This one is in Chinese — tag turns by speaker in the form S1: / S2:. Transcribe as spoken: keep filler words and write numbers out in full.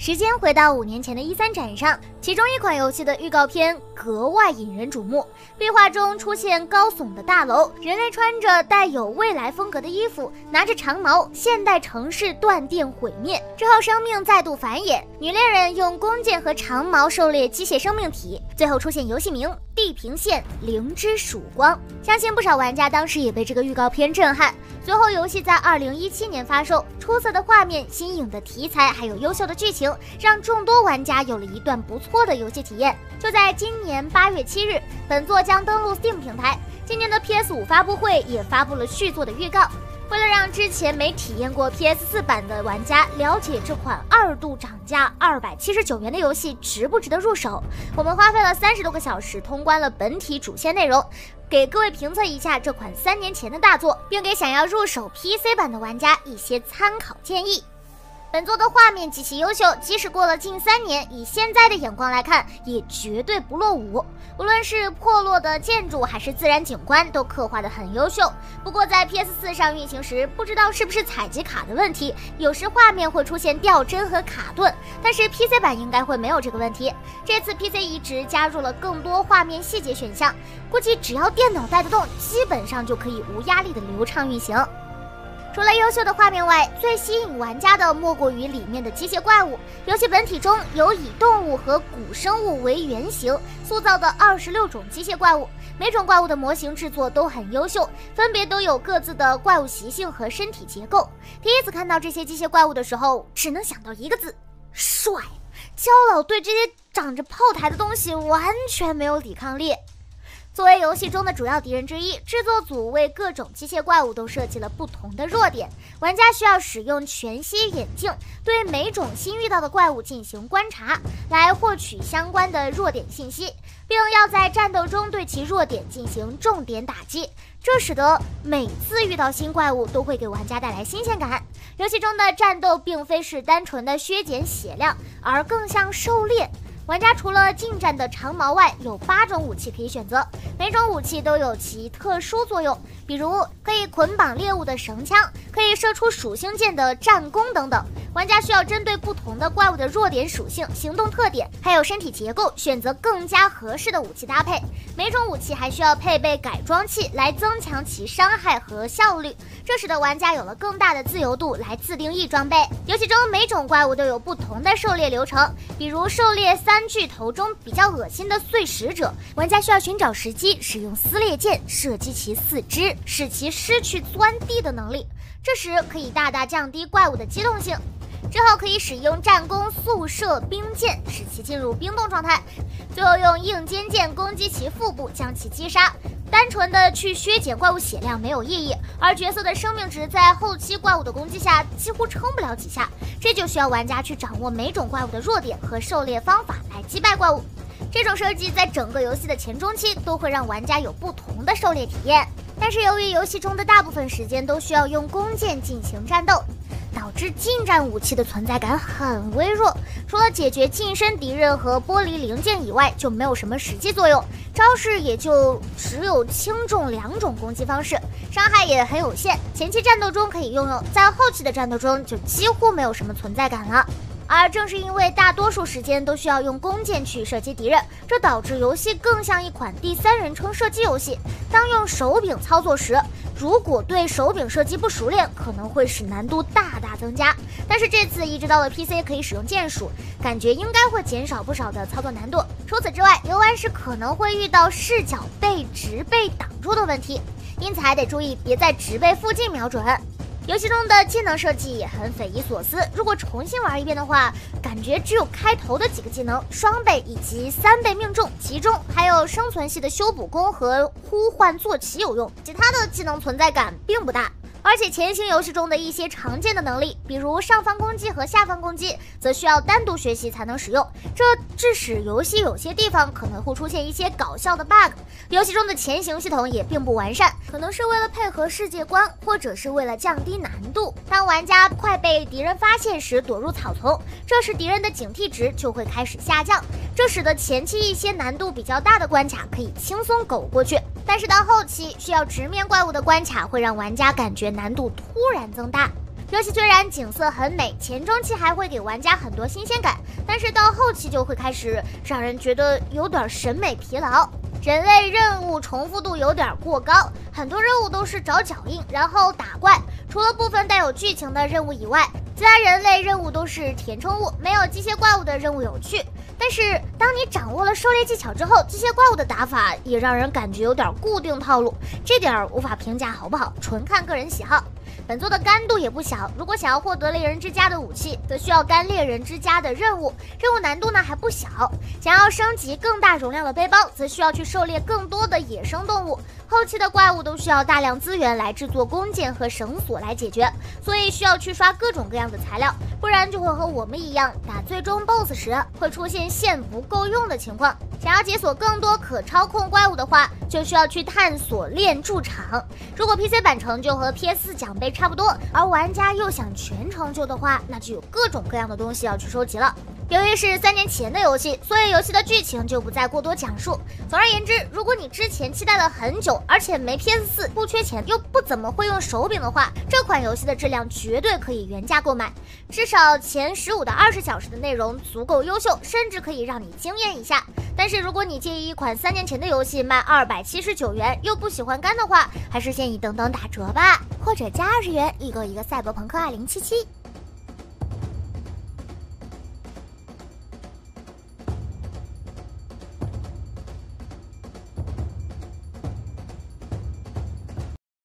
S1: 时间回到五年前的一三展上，其中一款游戏的预告片格外引人瞩目。壁画中出现高耸的大楼，人类穿着带有未来风格的衣服，拿着长矛，现代城市断电毁灭之后，生命再度繁衍。女猎人用弓箭和长矛狩猎机械生命体，最后出现游戏名《地平线：灵之曙光》。相信不少玩家当时也被这个预告片震撼。随后，游戏在二零一七年发售，出色的画面、新颖的题材，还有优秀的剧情，让众多玩家有了一段不错的游戏体验。就在今年八月七日，本作将登陆 Steam 平台。今年的 P S 五 发布会也发布了续作的预告。为了让之前没体验过 P S 四 版的玩家了解这款二度涨价二百七十九元的游戏值不值得入手，我们花费了三十多个小时通关了本体主线内容，给各位评测一下这款三年前的大作，并给想要入手 P C 版的玩家一些参考建议。本作的画面极其优秀，即使过了近三年，以现在的眼光来看，也绝对不落伍。无论是破落的建筑还是自然景观，都刻画得很优秀。不过在 P S 四 上运行时，不知道是不是采集卡的问题，有时画面会出现掉帧和卡顿，但是 P C 版应该会没有这个问题。这次 P C 移植加入了更多画面细节选项，估计只要电脑带得动，基本上就可以无压力的流畅运行。除了优秀的画面外，最吸引玩家的莫过于里面的机械怪物。游戏本体中有以动物和古生物为原型塑造的二十六种机械怪物，每种怪物的模型制作都很优秀，分别都有各自的怪物习性和身体结构。第一次看到这些机械怪物的时候，只能想到一个字：帅。焦老对这些长着炮台的东西完全没有抵抗力。作为游戏中的主要敌人之一，制作组为各种机械怪物都设计了不同的弱点，玩家需要使用全息眼镜对每种新遇到的怪物进行观察，来获取相关的弱点信息，并要在战斗中对其弱点进行重点打击，这使得每次遇到新怪物都会给玩家带来新鲜感。游戏中的战斗并非是单纯的削减血量，而更像狩猎。玩家除了近战的长矛外，有八种武器可以选择，每种武器都有其特殊作用，比如可以捆绑猎物的绳枪，可以射出属性键的战弓等等。玩家需要针对不同的怪物的弱点属性、行动特点，还有身体结构，选择更加合适的武器搭配。每种武器还需要配备改装器来增强其伤害和效率，这使得玩家有了更大的自由度来自定义装备。游戏中每种怪物都有不同的狩猎流程，比如狩猎三巨头中比较恶心的碎石者，玩家需要寻找时机，使用撕裂剑射击其四肢，使其失去钻地的能力，这时可以大大降低怪物的机动性。之后可以使用战弓速射冰箭，使其进入冰冻状态，最后用硬尖剑攻击其腹部，将其击杀。单纯的去削减怪物血量没有意义，而角色的生命值在后期怪物的攻击下几乎撑不了几下，这就需要玩家去掌握每种怪物的弱点和狩猎方法来击败怪物。这种设计在整个游戏的前中期都会让玩家有不同的狩猎体验，但是由于游戏中的大部分时间都需要用弓箭进行战斗，导致近战武器的存在感很微弱，除了解决近身敌人和玻璃零件以外，就没有什么实际作用。招式也就只有轻重两种攻击方式，伤害也很有限。前期战斗中可以用用，在后期的战斗中就几乎没有什么存在感了。而正是因为大多数时间都需要用弓箭去射击敌人，这导致游戏更像一款第三人称射击游戏。当用手柄操作时，如果对手柄射击不熟练，可能会使难度大大增加。但是这次移植到了 P C 可以使用键鼠，感觉应该会减少不少的操作难度。除此之外，游玩时可能会遇到视角被植被挡住的问题，因此还得注意别在植被附近瞄准。游戏中的技能设计也很匪夷所思，如果重新玩一遍的话，感觉只有开头的几个技能双倍以及三倍命中集中，还有生存系的修补弓和呼唤坐骑有用，其他的技能存在感并不大。而且前行游戏中的一些常见的能力，比如上方攻击和下方攻击，则需要单独学习才能使用，这致使游戏有些地方可能会出现一些搞笑的 bug。游戏中的前行系统也并不完善，可能是为了配合世界观，或者是为了降低难度。当玩家快被敌人发现时，躲入草丛，这时敌人的警惕值就会开始下降，这使得前期一些难度比较大的关卡可以轻松苟过去。但是到后期需要直面怪物的关卡，会让玩家感觉难度突然增大。 游戏虽然景色很美，前中期还会给玩家很多新鲜感，但是到后期就会开始让人觉得有点审美疲劳。人类任务重复度有点过高，很多任务都是找脚印，然后打怪。除了部分带有剧情的任务以外，其他人类任务都是填充物，没有机械怪物的任务有趣。但是当你掌握了狩猎技巧之后，机械怪物的打法也让人感觉有点固定套路，这点无法评价好不好，纯看个人喜好。本作的干度也不小，如果想要获得猎人之家的武器，则需要干猎人之家的任务，任务难度呢还不小。想要升级更大容量的背包，则需要去狩猎更多的野生动物。后期的怪物都需要大量资源来制作弓箭和绳索来解决，所以需要去刷各种各样的材料，不然就会和我们一样，打最终 B O S S 时会出现线不够用的情况。想要解锁更多可操控怪物的话，就需要去探索炼铸厂。如果 P C 版成就和 P S 四奖杯差不多，而玩家又想全成就的话，那就有各种各样的东西要去收集了。由于是三年前的游戏，所以游戏的剧情就不再过多讲述。总而言之，如果你之前期待了很久，而且没 P S 四，不缺钱，又不怎么会用手柄的话，这款游戏的质量绝对可以原价购买。至少前十五到二十小时的内容足够优秀，甚至可以让你惊艳一下。但是如果你介意一款三年前的游戏卖二百七十九元，又不喜欢干的话，还是建议等等打折吧，或者加二十元一个一个赛博朋克二零七七。